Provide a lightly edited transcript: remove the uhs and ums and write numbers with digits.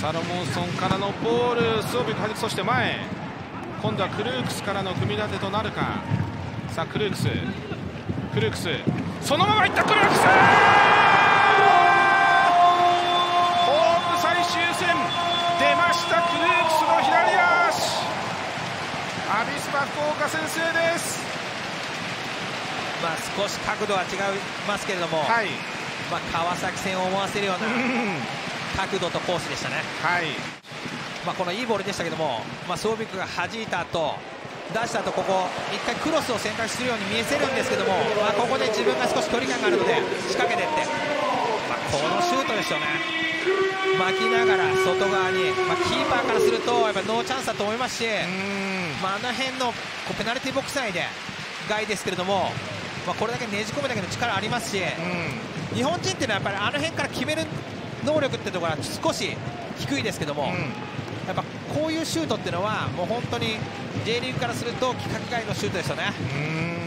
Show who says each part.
Speaker 1: サロモンソンからのボール、スオビクはじき、そして前、今度はクルークスからの組み立てとなるか。さあクルークス、そのままいったクルークス、ホーム最終戦出ました、クルークスの左足、アビスパ福岡先制です。
Speaker 2: 少し角度は違いますけれども、
Speaker 1: はい、
Speaker 2: 川崎戦を思わせるような角度とコースでしたね。
Speaker 1: はい、
Speaker 2: このいいボールでしたけども、スオビクが弾いた後出した後、ここ一回クロスを選択するように見せるんですけども、ここで自分が少し距離感があるので仕掛けていって、このシュートですよね。巻きながら外側に、キーパーからするとやっぱノーチャンスだと思いますし、あの辺のペナルティーボックス内で外ですけれども、これだけねじ込むだけの力ありますし、日本人っていうのはやっぱりあの辺から決める能力ってところは少し低いですけども、やっぱこういうシュートっていうのはもう本当に J リーグからすると規格外のシュートですよね。